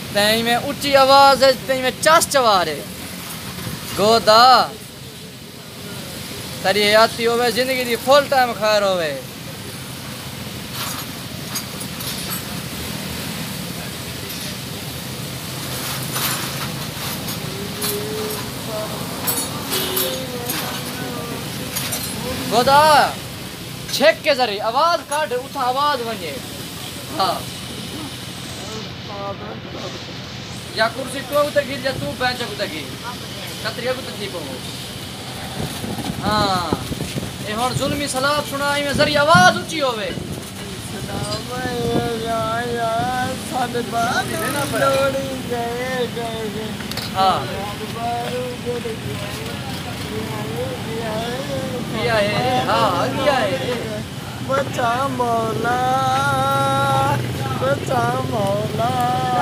तई में ऊंची आवाज है, तई में चास चवारे गोदा तेरी याती होवे जिंदगी दी फुल टाइम खैर होवे। गोदा छेक के जरिए आवाज काट उठा आवाज वने। हाँ या कुर्सी तो उतर गिर जा तू बेंच उतर गिर कतरिया को तकलीफ हो। हाँ ये हुन जुल्मी सलाब सुनाई में जरिए आवाज ऊंची होवे। हाँ किया है, हाँ किया है। बचा मौला बचा मौला।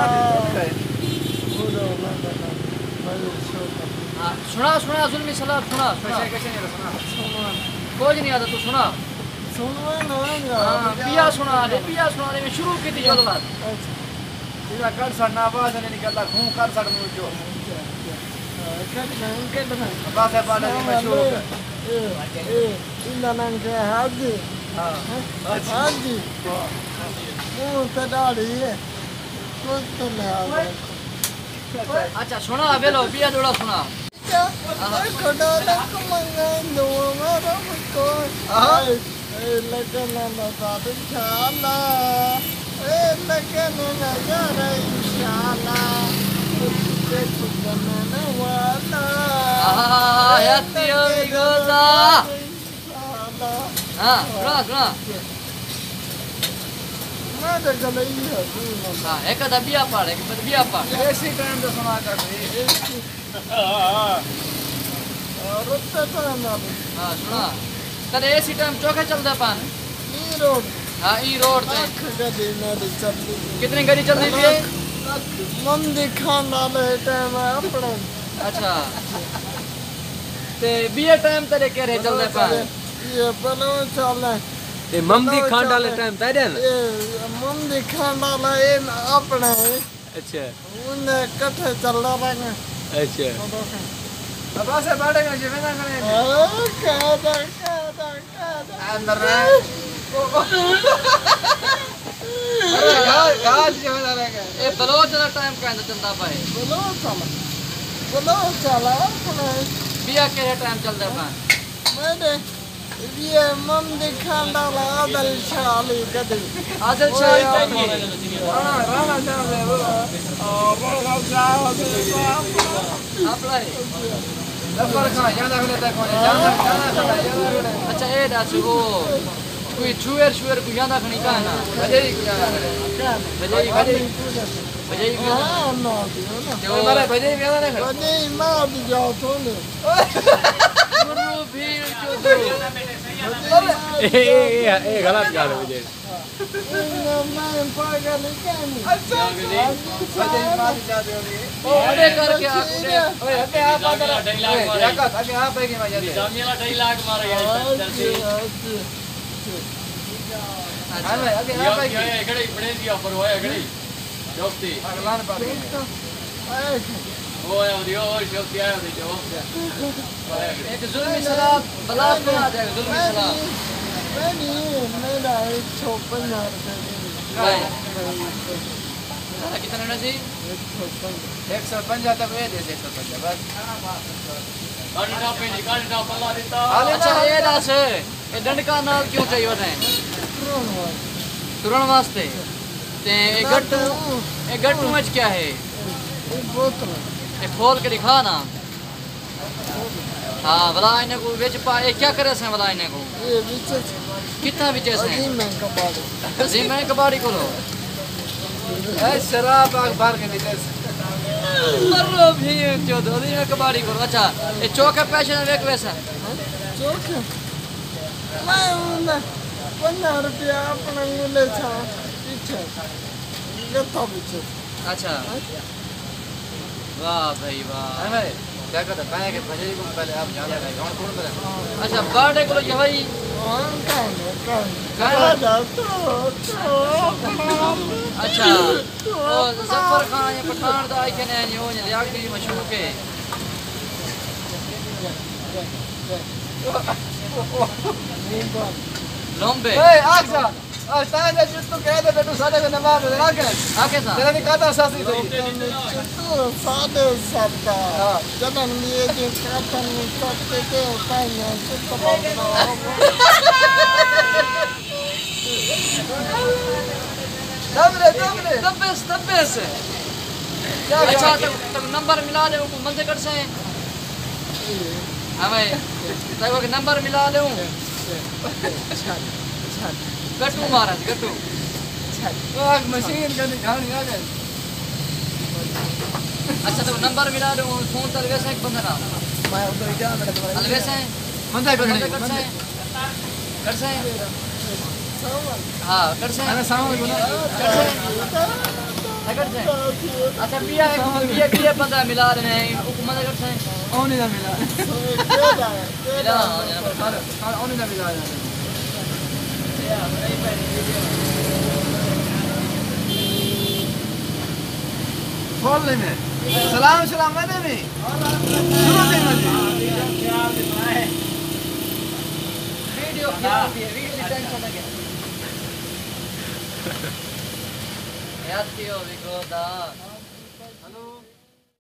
हाँ सुना सुना जुल्मी सलाब सुना सुना कुछ नहीं आता तू सुना। हाँ पिया सुना दे में शुरू की थी जो बात तेरा कर सड़ना आवाज नहीं निकलता घूम कर सड़ मुझ जो बस है पाड़ा की मशहूर इंदानन के हाजी। हाँ हाजी वो तड़ाड़ी है कुछ तो नहीं आता। अच्छा सुना बेलो पिया जोड़ा सुना। खुदा लग मंगा दो मेरा मुझको लगन नज़ारे शाला लगन नज़ारे शाला तुझे खुदन वाला। याती होगी गोदा। हाँ सुना सुना। मैं तो गले ही है। हाँ एक आधा बिया पाड़ एक बिया पाड़ ऐसी टाइम तो सुना कर रुकते तो ना। हाँ सुना तेरे ऐसी टाइम चौके चलते पान ई रोड। हाँ ई रोड पे गड्डी मेरी चलती कितनी गाड़ी चल रही है। मंदी खान वाले टाइम है अपने। अच्छा ते बिया टाइम तेरे कह रहे चलते पान ये बनो चले ते ममदी खान वाले टाइम तेरे ना। ये मंदी खान वाला ये अपने। अच्छा उन्हें कट्ठे चल रहा है। अच्छा अब ऐसे बढ़ेगा जिम्मे ना करें। अंदर है गाज जिम्मे ना रहेगा। ये बलोच का टाइम का अंदर चलता पाए बोलो चला अपने बिया के टाइम चलते पान मैंने ये मंदी खान वाला आदल शाली गदी आदिल शाह हाँ राना जाने वो बड़ा जाओ आप लाई लफर खाना याद रखने तक कौन जाना। अच्छा ये दास वो कोई छुएर को याद रखनी का है ना बजाई को याद रखने बजाई हाँ ना तो हमारे बजाई भी याद रखने बजाई मार दी जाओ तो ने गुरु भी जो दो ए गलत गा रहे मुझे। मैं पागल क्या नहीं। अच्छा बजाई मार दी जाते हो अरे करके आपने ओए अबे आप अंदर याकत अबे आप है कि मैं जाते जामिया 2.5 लाख मारा यार जल्दी। हां भाई अबे आप है ये घड़ी बड़े दिया पर वो है घड़ी जोक्ति अगलान पर वो है और जोक्ति आया दे जो एक जुल्मी सलाब बलास बना जाएगा जुल्मी सलाब। नहीं मेरा 150 कितना ना जी 150 तक ये दे 150 बस। कांडा पे निकालना पल्ला देता। अच्छा ये दास ये डंडका नाल क्यों चाहिए बताएं तुरन वास्ते ते ए गट्टू में क्या है बोतल ये खोल के दिखा ना। हाँ भला इन्हें को बेच पा ये क्या करे से भला इन्हें को ये बीच कितना बेचे से अजीम मैं कबाड़ी को लो ए शराब आग बाहर के नीचे मरो भी जो दो दिन में कबाड़ी को। अच्छा ये चौके पैसे में वेक वैसा चौक मैं 15 रुपया अपने ले था पीछे गत्ता पीछे। अच्छा वाह भाई वाह। भाई क्या कहता है के भजे को पहले आप जाना है कौन कौन बता। अच्छा बर्थडे को ये भाई अच्छा ओ जफर खान ये पठान दा आई कने यो ने लियाकती मशहूर के लंबे ए आजा ताजा जुत्तू कहदे बेटू साडे के नमाज ना के आके सा तेरा नी काता सासी थी जुत्तू सादे सबका जन्म लिए दिन कातन करते के उठाइए जुत्तू बोलना दबरे दब्बेस अच्छा तो नंबर मिला ले वो मंजे कर से हां भाई तको के नंबर मिला ले गट्टू महाराज गट्टू आग मशीन का दिखानी आ गए अच्छा तो नंबर मिला ले फोन तर वैसे एक बंदा ना मैं उधर जा मेरे तुम्हारे अलवे से मंदा करने कर से हां कर से अरे सामने बना कर से अच्छा पिया बंदा मिला रहे हैं हुकूमत कर से ओने ना मिला मिला ओने ना मिला बोल ले मैं सलाम मैंने भी शुरू से मुझे वीडियो खराब है वीडियो टेंशन लगे याद कियो विकोदा